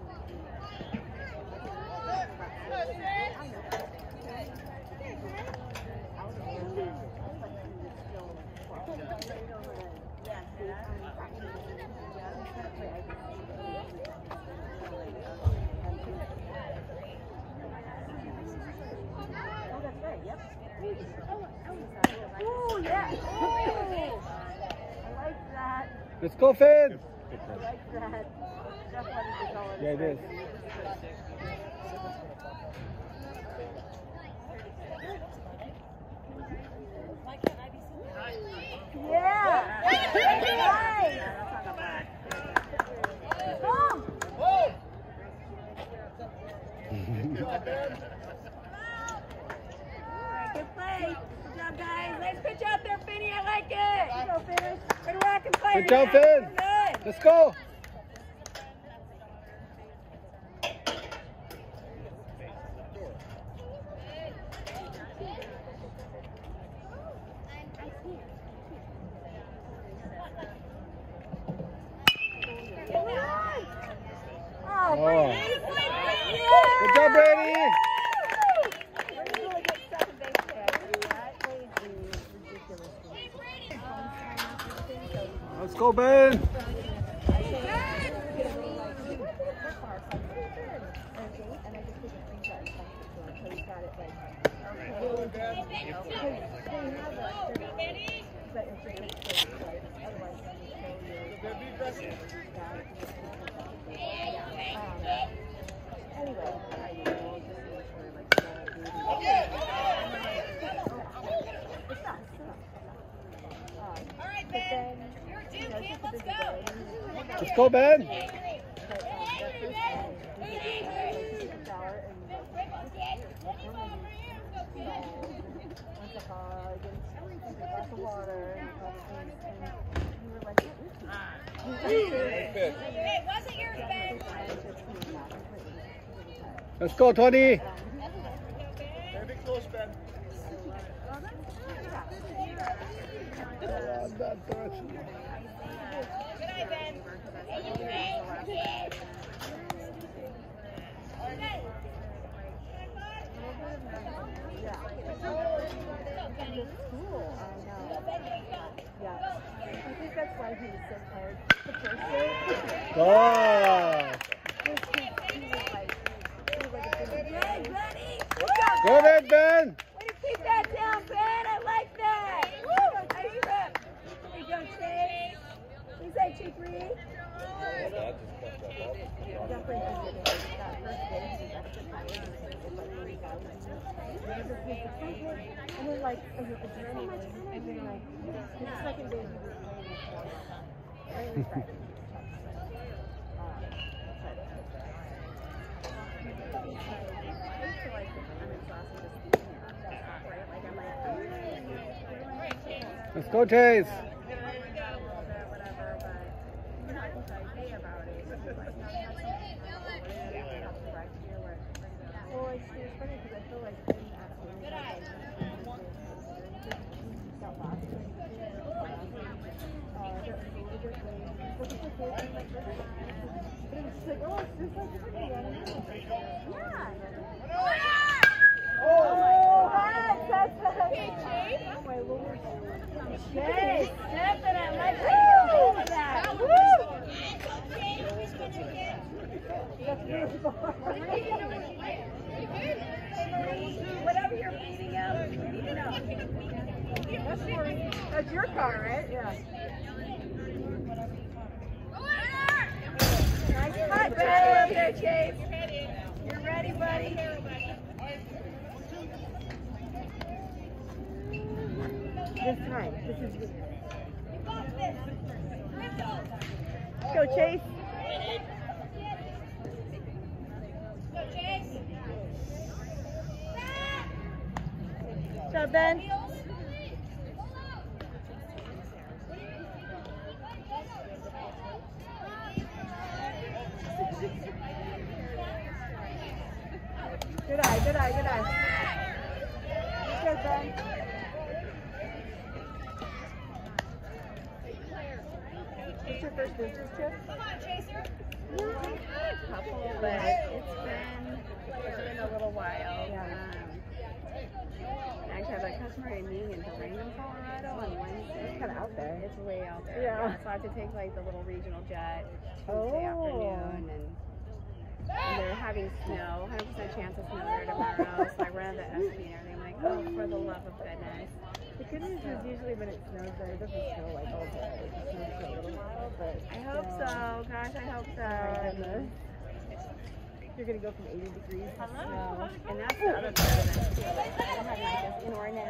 Ooh, yeah. Ooh. I like that. Let's go, Finn. I like that. Jeff wanted to call it. Yeah, it is. Yeah. Nice. Come. Good play. Good job, guys. Nice pitch out there, Finny. I like it. Go, Finn. Good rock and play. Good job, Finn. Good. Let's go. Oh, Oh. Brady. Good job, Brady. Brady's really good second base there. That plays ridiculous. Let's go, Ben. Let's go, Ben. Hey, wasn't yours, Ben? Let's go, Tony. Very close, Ben. That direction. Good night, Ben. Hey, you hey, hey. I think that's why he was so tired the first day. Oh. Go ahead, Ben. Way to keep that down, Ben. I like that. Woo! Nice trip. There you go, Chase. We say two, three. Definitely did it. That first day, he was extra tired. He was like three thousand. And then, like, as a adrenaline, and then, like, the second day, he was playing really fresh. Let's go, Chase. Well, it's, it's funny because I feel like in Oh, that's that's oh my Lord. Yes, definitely. Let's do that. Woo! Whatever you're feeding him, you know. That's for your car, right? Yeah. Nice cut, good up there, Chase. You're ready, buddy. This time, this is good. Let's go, Chase. Good job, Ben. Good eye, good eye, good eye. Good, Ben. What's your first business trip? Come on, Chaser. No, I've had a couple, but it's been, it's been a little while. Yeah. Um, I actually have a customer in me in Durango, Colorado on Wednesday. It's kind of out there. It's way out there. Yeah. So I have to take like the little regional jet Oh. Tuesday afternoon, and, and they're having snow, one hundred percent chance of snow there tomorrow. So I ran the S P and everything. I'm like, oh, for the love of goodness. The good news is usually when it snows there, it doesn't snow like all day. It just snows for a little while, but I hope uh, so. Gosh, I hope so. Oh my goodness. You're gonna go from eighty degrees to snow. And that's the other part of it too. Like, I don't have like this inordinate.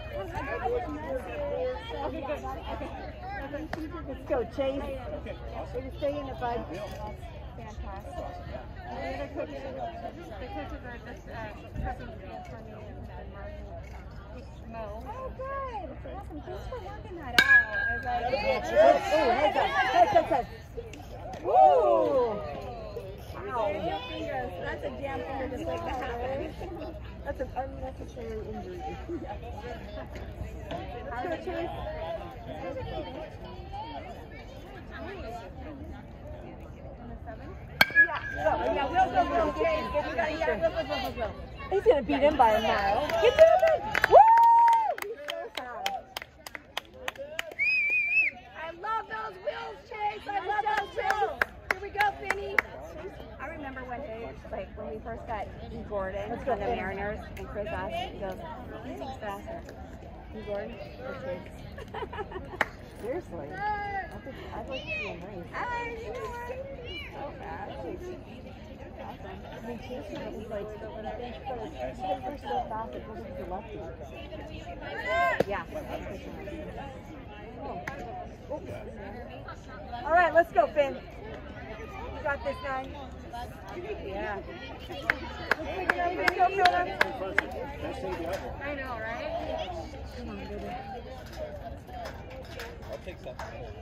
Okay, good. Okay. Let's go, Chase. Way to stay in it, bud. Fantastic. The other coaches, the coaches are just uh, prepping for me and Mark. Mo. Oh, good. Awesome. Thanks for working that out. I was like, Oh, heads up. Heads, heads, heads. Woo! wow. Your fingers. That's a jam finger just like that. That's an unnecessary injury. Let's go, Chase. Yeah, go. Yeah, we'll go, we'll go, Chase. You gotta, yeah, go, go, go, go, go. He's gonna beat him by a mile. Get to him! Woo! He's so fast. I love those wheels, Chase. I love those wheels. Here we go, Finny. I remember one day, like when we first got E. Gordon Let's from go, the Finny. Mariners, and Chris asked, he goes, who's faster? You Gordon or Chase? Seriously. I think I'd like to see him race. I know. So fast. Awesome. I mean, Chase was like, he's so fast, it goes into the lefty. Yeah. Oh. All right, let's go, Finn. You got this, nine. Yeah. Let's figure it out. Let's go, Fiona. I know, right? Come on, baby. I'll take some.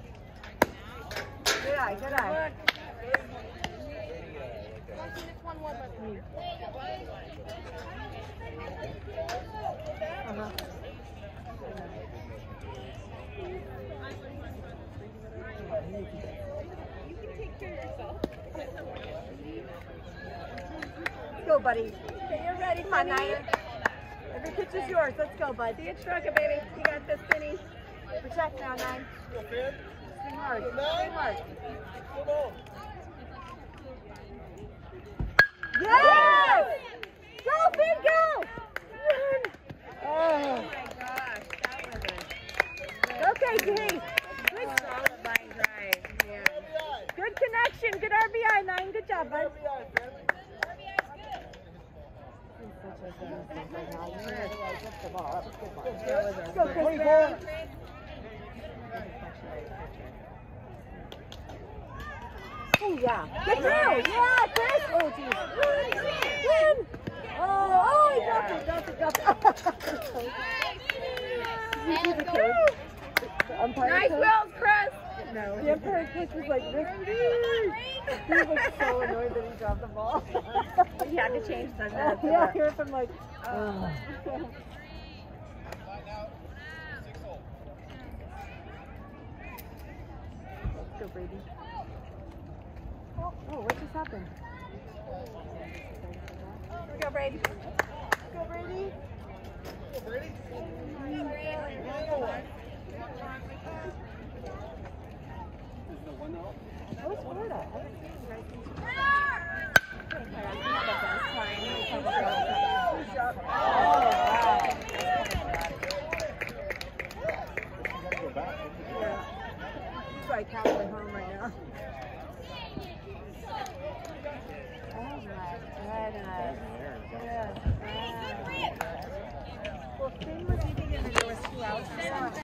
Good eye, good eye. Uh-huh. Let's go, buddy. Okay, you're ready, Come on, Finny. Niner. Every pitch is yours. Let's go, bud. See you trucking, baby. You got this, Finny. Protect now, Nine. Swing hard. Swing hard. Yes! Go, Finn, go! Oh. Oh my gosh, that was a Okay, Denise. good solid line drive. Yeah. Good connection. Good R B I, Nine. Good job, bud. Let's go, Chris. Oh, yeah. Get through. Yeah, Chris. Oh, geez. Win. Oh, oh, he dropped it, dropped it, dropped it. Did you see the coach? The umpire Nice coach? wheels, Chris. No. The umpire coach was like, Ricky. He was like so annoyed that he dropped the ball. You had to change the. the, the Yeah, I hear from like, oh. Let's go, Brady. Oh, oh, what just happened? Here we go, Brady. Let's go, Brady. That was Florida. Oh, wow. like halfway home right now. Oh my goodness. Yes. Wow. Well, Finn was eating and there was two outs.